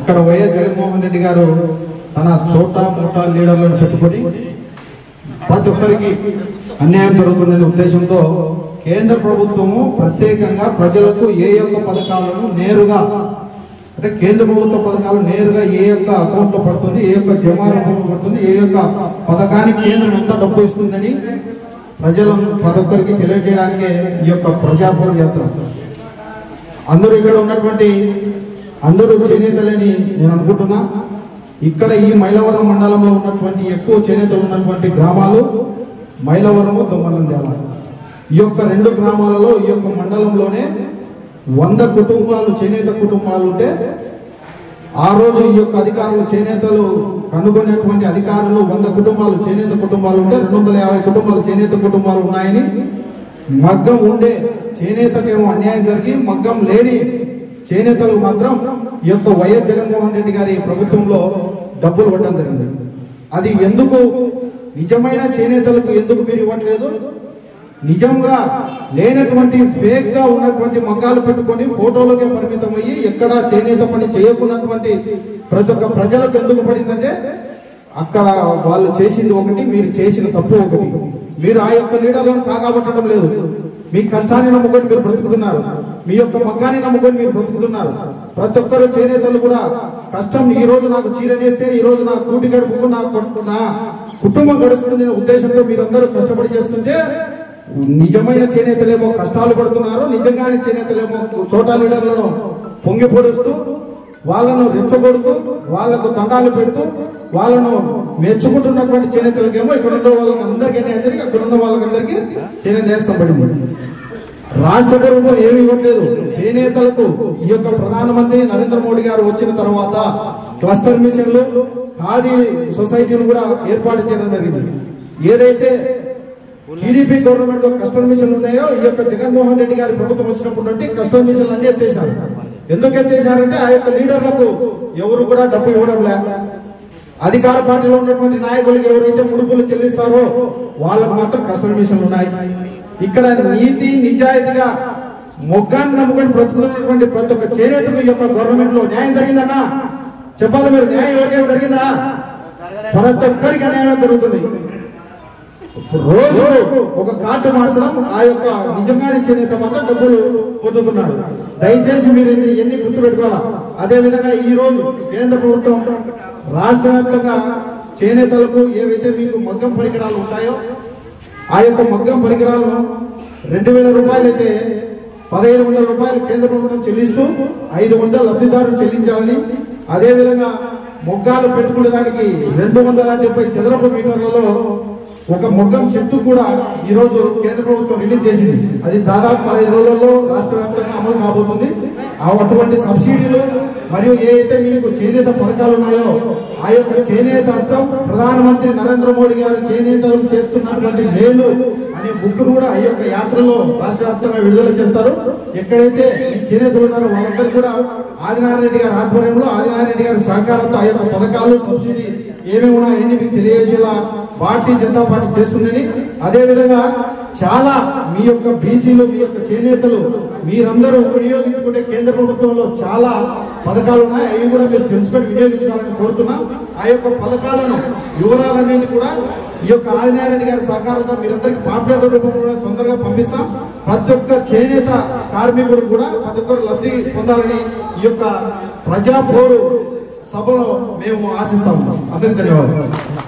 ఇక్కడ వైఎస్ జగన్మోహన్ రెడ్డి గారు తన చోటా మోటా లీడర్లను పెట్టుకొని ప్రతి ఒక్కరికి అన్యాయం జరుగుతుందనే ఉద్దేశంతో కేంద్ర ప్రభుత్వము ప్రత్యేకంగా ప్రజలకు ఏ యొక్క పథకాలను నేరుగా అంటే కేంద్ర ప్రభుత్వ పథకాలు నేరుగా ఏ యొక్క అకౌంట్ లో పడుతుంది, ఏ యొక్క జమాలో పడుతుంది, ఏ యొక్క పథకానికి కేంద్రం ఎంత డబ్బు ఇస్తుందని ప్రజలను ప్రతి ఒక్కరికి తెలియజేయడానికే ఈ యొక్క ప్రజాపోరాట యాత్ర. అందరూ ఇక్కడ ఉన్నటువంటి అందరూ చేనేతలని నేను అనుకుంటున్నా. ఇక్కడ ఈ మైలవరం మండలంలో ఉన్నటువంటి ఎక్కువ చేనేతలు ఉన్నటువంటి గ్రామాలు మైలవరము, దొమ్మలంద్యాల. ఈ యొక్క 2 గ్రామాలలో ఈ యొక్క మండలంలోనే 100 కుటుంబాలు చేనేత కుటుంబాలు ఉంటే ఆ రోజు ఈ యొక్క అధికారులు చేనేతలు కనుగొనేటువంటి అధికారులు 100 కుటుంబాలు చేనేత కుటుంబాలు ఉంటే 250 కుటుంబాలు చేనేత కుటుంబాలు ఉన్నాయని, మగ్గం ఉండే చేనేతకేమో అన్యాయం జరిగి మగ్గం లేని చేనేతలు మాత్రం ఈ యొక్క వైఎస్ జగన్మోహన్ రెడ్డి గారి ప్రభుత్వంలో డబ్బులు పట్టడం జరిగింది. అది ఎందుకు నిజమైన చేనేతలకు ఎందుకు మీరు ఇవ్వట్లేదు? నిజంగా లేనటువంటి ఫేక్ గా ఉన్నటువంటి మగ్గాలు పెట్టుకొని ఫోటోలకే పరిమితం అయ్యి ఎక్కడ చేనేత పని చేయకున్నటువంటి ప్రతి ఒక్క ప్రజలకు ఎందుకు పడిందంటే అక్కడ వాళ్ళు చేసింది ఒకటి, మీరు చేసిన తప్పు ఒకటి. మీరు ఆ యొక్క లీడర్లను కాకాబట్టడం లేదు. మీ కష్టాన్ని నమ్ముకొని మీరు బ్రతుకుతున్నారు, మీ యొక్క మగ్గాన్ని నమ్ముకొని మీరు బ్రతుకుతున్నారు. ప్రతి ఒక్కరు చేనేతలు కూడా కష్టం, ఈ రోజు నాకు చీర నేస్తే ఈ రోజు నా కూటి గడుపుకు నా కుటుంబం గడుస్తుంది అనే ఉద్దేశంతో మీరందరూ కష్టపడి చేస్తుంటే నిజమైన చేనేతలేమో కష్టాలు పడుతున్నారు, నిజంగానే చేనేతలేమో చోటా లీడర్లను పొంగి పొడుస్తూ వాళ్ళను రెచ్చగొడుతూ వాళ్లకు దండాలు పెడుతూ వాళ్ళను మెచ్చుకుంటున్నటువంటి చేనేతలకేమో ఇక్కడ ఉన్న వాళ్ళందరికీ అన్యాయం జరిగి అక్కడ ఉన్న వాళ్ళందరికీ చేనేత నేస్తం పడింది. రాష్ట్ర ప్రభుత్వం ఏమి ఇవ్వట్లేదు చేనేతలకు. ఈ యొక్క ప్రధానమంత్రి నరేంద్ర మోడీ గారు వచ్చిన తర్వాత క్లస్టర్ మిషన్లు, ఖాదీ సొసైటీలు కూడా ఏర్పాటు చేయడం జరిగింది. ఏదైతే టీడీపీ గవర్నమెంట్ లో కస్టమ్ మిషన్లు ఉన్నాయో ఈ యొక్క జగన్మోహన్ రెడ్డి గారి ప్రభుత్వం వచ్చినప్పుడు నుండి కస్టమ్ మిషన్లు అన్ని ఎత్తేశారు. ఎందుకు ఎత్తేశారంటే ఆ యొక్క లీడర్లకు ఎవరు కూడా డబ్బు ఇవ్వడం లే. అధికార పార్టీలో ఉన్నటువంటి నాయకులకు ఎవరైతే ముడుపులు చెల్లిస్తారో వాళ్ళకు మాత్రం కస్టమ్ మిషన్లు ఉన్నాయి. ఇక్కడ నీతి నిజాయితీగా మొగ్గాన్ని నమ్ముకొని బ్రతుకుతున్నటువంటి ప్రతి ఒక్క చేనేతకు ఈ యొక్క గవర్నమెంట్ లో న్యాయం జరిగిందన్నా చెప్పాలి. మీరు న్యాయం ఎవరికైనా జరిగిందా? ప్రతి ఒక్కరికి అన్యాయం జరుగుతుంది. రోజు ఒక కార్డు మార్చడం ఆ యొక్క నిజంగానే చేనేత మాత్రం డబ్బులు పొందుతున్నాడు. దయచేసి మీరు ఎన్ని గుర్తుపెట్టుకోవాలా. అదే విధంగా ఈ రోజు కేంద్ర ప్రభుత్వం రాష్ట్ర వ్యాప్తంగా చేనేతలకు ఏవైతే మీకు మగ్గం పరికరాలు ఉంటాయో ఆ యొక్క మగ్గం పరికరాలను 2000 రూపాయలు అయితే 1500 రూపాయలు కేంద్ర ప్రభుత్వం చెల్లిస్తూ 500 లబ్ధిదారులు చెల్లించాలని, అదేవిధంగా మొగ్గాలు పెట్టుకునే దానికి 270 చదరపు మీటర్లలో ఒక మొగ్గం చెట్టు కూడా ఈ రోజు కేంద్ర ప్రభుత్వం రిలీజ్ చేసింది. అది దాదాపు 15 రోజుల్లో రాష్ట్ర వ్యాప్తంగా అమలు కాబోతుంది. అటువంటి సబ్సిడీలు మరియు ఏదైతే మీకు చేనేత పథకాలు ఉన్నాయో ఆ యొక్క చేనేత హస్తం ప్రధానమంత్రి నరేంద్ర మోడీ గారు చేనేతలకు చేస్తున్నటువంటి మేలు అనే బుక్ కూడా ఆ యొక్క యాత్రలో రాష్ట్ర వ్యాప్తంగా విడుదల చేస్తారు. ఎక్కడైతే ఈ చేనేతలు ఉన్నారో వాళ్ళందరూ కూడా ఆదినారాయణ రెడ్డి గారి ఆధ్వర్యంలో ఆదినారాయణ రెడ్డి గారి సహకారంతో ఆ యొక్క పథకాలు సబ్సిడీ ఏమేమి ఉన్నాయని మీకు తెలియజేసేలా భారతీయ జనతా పార్టీ చేస్తుందని, అదేవిధంగా చాలా మీ యొక్క బీసీలు మీ యొక్క చేనేతలు మీరందరూ వినియోగించుకుంటే కేంద్ర ప్రభుత్వంలో చాలా పథకాలు ఉన్నాయి. అవి కూడా మీరు తెలుసుకొని వినియోగించుకోవాలని కోరుతున్నాం. ఆ యొక్క పథకాలను వివరాలన్నింటి కూడా ఈ యొక్క ఆదినారాయణ గారి సహకారంతో మీరందరికీ పాంప్లెట్ రూపంలో తొందరగా పంపిస్తాం. ప్రతి ఒక్క చేనేత కార్మికుడు కూడా ప్రతి ఒక్కరు లబ్ధి పొందాలని ఈ యొక్క ప్రజా పోరు సభలో మేము ఆశిస్తాము. అందరికీ ధన్యవాదాలు.